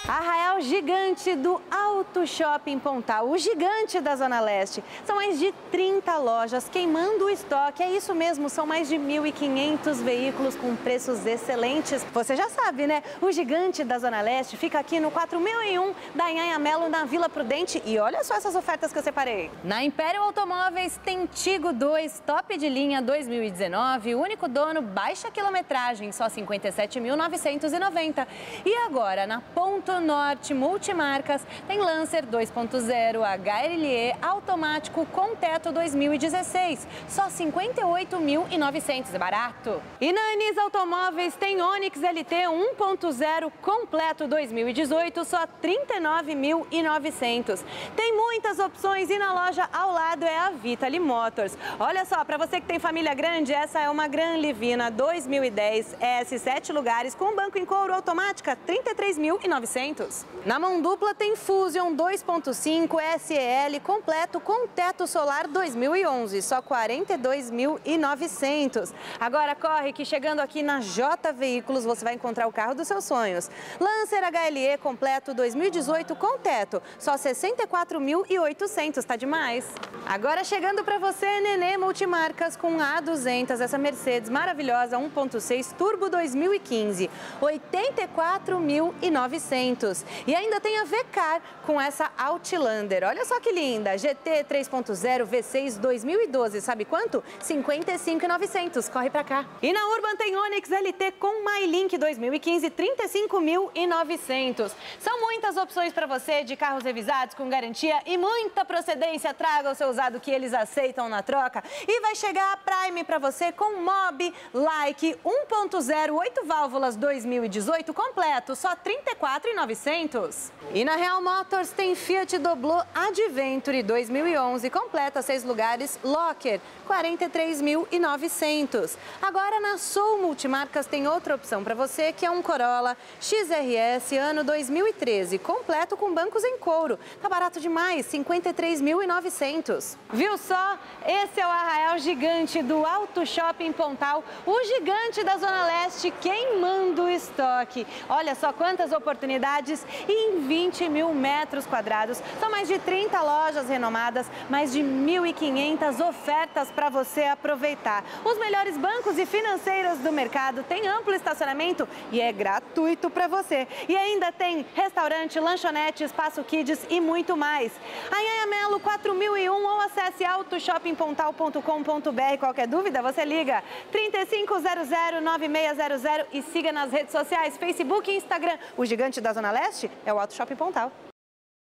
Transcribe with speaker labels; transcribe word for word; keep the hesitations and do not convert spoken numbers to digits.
Speaker 1: Arraial Gigante do Auto Shopping Pontal, o gigante da Zona Leste. São mais de trinta lojas queimando o estoque. É isso mesmo, são mais de mil e quinhentos veículos com preços excelentes. Você já sabe, né? O gigante da Zona Leste fica aqui no quatro mil e um da Anhanha-Melo, na Vila Prudente. E olha só essas ofertas que eu separei. Na Império Automóveis tem Tigo dois, top de linha dois mil e dezenove, único dono, baixa quilometragem, só cinquenta e sete mil novecentos e noventa. E agora, na Ponto Norte Multimarcas, tem Lancer dois ponto zero H L E automático com teto dois mil e dezesseis, só cinquenta e oito mil e novecentos, é barato. E na Anis Automóveis tem Onix L T um ponto zero completo dois mil e dezoito, só trinta e nove mil e novecentos. Tem muitas opções e na loja ao lado é a Vitale Motors. Olha só, para você que tem família grande, essa é uma Gran Livina dois mil e dez S, sete lugares com banco em couro automática, trinta e três mil e novecentos. Na mão dupla tem Fusion dois ponto cinco S E L completo com teto solar dois mil e onze, só quarenta e dois mil e novecentos. Agora corre que chegando aqui na J Veículos você vai encontrar o carro dos seus sonhos. Lancer H L E completo dois mil e dezoito com teto, só sessenta e quatro mil e oitocentos, tá demais. Agora chegando para você, Nenê Multimarcas com A duzentos, essa Mercedes maravilhosa um ponto seis Turbo dois mil e quinze, oitenta e quatro mil e novecentos. E ainda tem a V-Car com essa Outlander. Olha só que linda, G T três ponto zero V seis dois mil e doze, sabe quanto? cinquenta e cinco mil e novecentos, corre pra cá. E na Urban tem Onix L T com MyLink dois mil e quinze, trinta e cinco mil e novecentos. São muitas opções para você de carros revisados com garantia e muita procedência. Traga o seu usado que eles aceitam na troca. E vai chegar a Prime para você com Mob Like um ponto zero, oito válvulas dois mil e dezoito completo, só trinta e quatro mil e novecentos. E na Real Motors tem Fiat Doblo Adventure dois mil e onze, completa seis lugares, Locker, quarenta e três mil e novecentos. Agora na Soul Multimarcas tem outra opção para você, que é um Corolla X R S ano dois mil e treze, completo com bancos em couro. Tá barato demais, cinquenta e três mil e novecentos. Viu só? Esse é o Arraial Gigante do Auto Shopping Pontal, o gigante da Zona Leste queimando o estoque. Olha só quantas oportunidades em vinte mil metros quadrados. São mais de trinta lojas renomadas, mais de mil e quinhentas ofertas para você aproveitar. Os melhores bancos e financeiros do mercado, tem amplo estacionamento e é gratuito para você. E ainda tem restaurante, lanchonete, espaço kids e muito mais. Anhanha-Melo quatro mil e um ou acesse auto shopping pontal ponto com ponto br. Qualquer dúvida, você liga trinta e cinco zero zero, nove seis zero zero e siga nas redes sociais, Facebook e Instagram. O gigante da Zona Leste é o Auto Shopping Pontal.